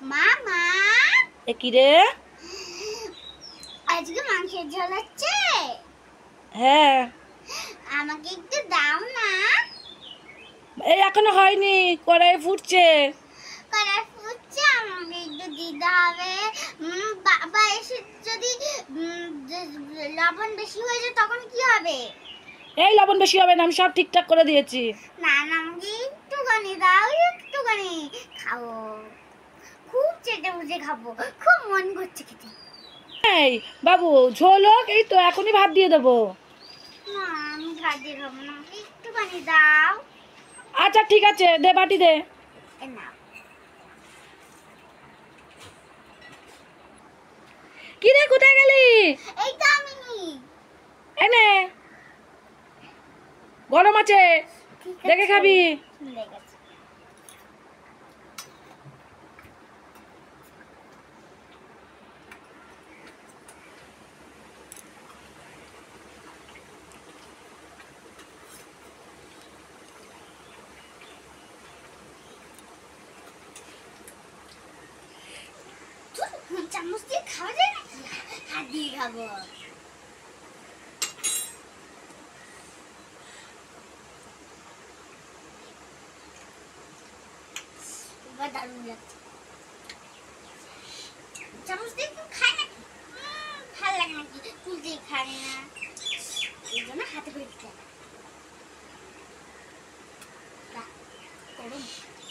মামা এ কি রে? আজকে মাংসের ঝোল হচ্ছে। হ্যাঁ, আমাকে একটু দাও না। এই এখনো হয়নি, কড়াই ফুটছে। কড়াই ফুটছে, আমাকে একটু দিতে হবে। বাবা এসে যদি লবণ বেশি হয়ে যায় তখন কি হবে? এই লবণ বেশি হবে না, আমি সব ঠিকঠাক করে দিয়েছি। না না, আমাকে একটুখানি দাও, একটুখানি খাবো। খুব চেটে বুঝে খাবো, খুব মন করছে খেতে। এই বাবু, ঝোল হোক, এই তো এখনই ভাত দিয়ে দেবো। না, আমি ভাত দিয়ে খাবো না, আমাকে একটুখানি দাও। আচ্ছা ঠিক আছে, দে বাটি দে। এ না, কি রে, কোথায় গেলি? এই তো আমি। এনে গরম আছে, ঠিক দেখে আছে, খাবি। ভুলে গেছি। চামচ দিয়ে খাওয়া যায় নাকি? হাত দিয়ে খাবো। এবার দারুণ লাগছে। চামচ দিয়ে কেউ খায় নাকি? ভালো লাগে নাকি? তুই দিয়ে খায় না, এই জন্য হাতে করে দিতে হবে। গরম।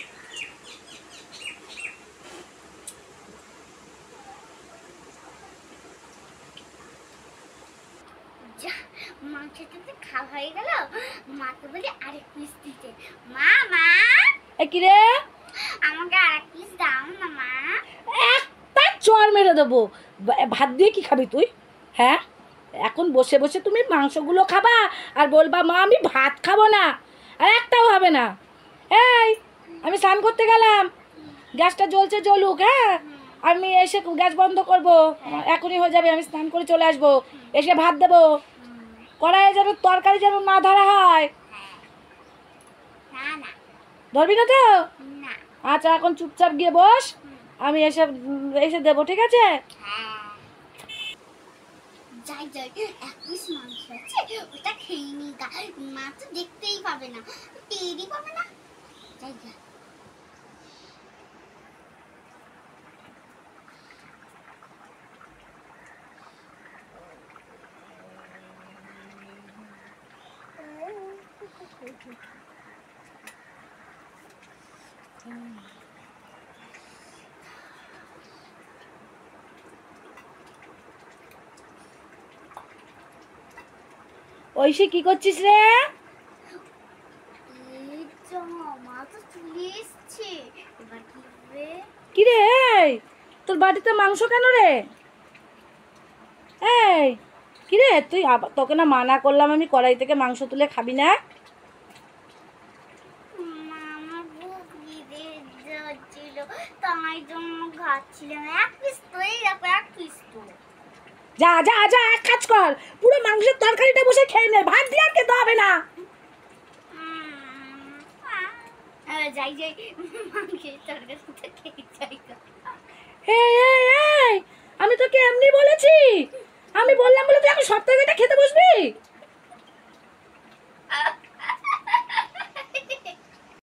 মাংসটা তো খাওয়া হয়ে গেল, মাকে বলি আরেক পিস দিতে। মা মা, এ কি রে? আমাকে আরেক পিস দাও না মা। একটা চড় মেরে দেবো। ভাত দিয়ে কি খাবি তুই? হ্যাঁ, এখন বসে বসে তুমি মাংসগুলো খাবা আর বলবা মা আমি ভাত খাবো না, আর একটাও হবে না। এই, আমি স্নান করতে গেলাম, গ্যাসটা জ্বলছে, জ্বলুক। হ্যাঁ, আমি এসে গ্যাস বন্ধ করবো, এখনই হয়ে যাবে, আমি স্নান করে চলে আসবো, এসে ভাত দেবো। কড়াইয়ে যেন তরকারি যেন না ধরা হয়। না না ধরবি না তো? না। আচ্ছা, এখন চুপচাপ গিয়ে বস, আমি এসে এসে দেবো, ঠিক আছে? যাই যাই, এক পিস মাংস আছে, ওটা খেয়ে নি গা। মা তো দেখতেই পাবে না, টেরই পাবে না। যাই যাই। ঐশী, কি করছিস রে? এই তো মা তো চলে এসছে, এবার কি হবে? কি রে, এই তোর বাড়িতে মাংস কেন রে? এই কি রে, তুই তোকে না মানা করলাম আমি কড়াই থেকে মাংস তুলে খাবি না? মা, আমার খুব খিদে হচ্ছিল, তাই জন্য খাচ্ছিলাম। এক পিস তো, এই দেখো এক পিস তো। যা যা যা, এক কাজ কর, পুরো মাংসের তরকারিটা বসে খেয়ে নে, ভাত দিয়ে আর খেতে হবে না। যাই যাই, মাংসের তরকারিটা খেয়ে যাই। এই এই এই, আমি তোকে এমনি বলেছি, আমি বললাম বলে তুই এখন সব তরকারিটা খেতে বসবি?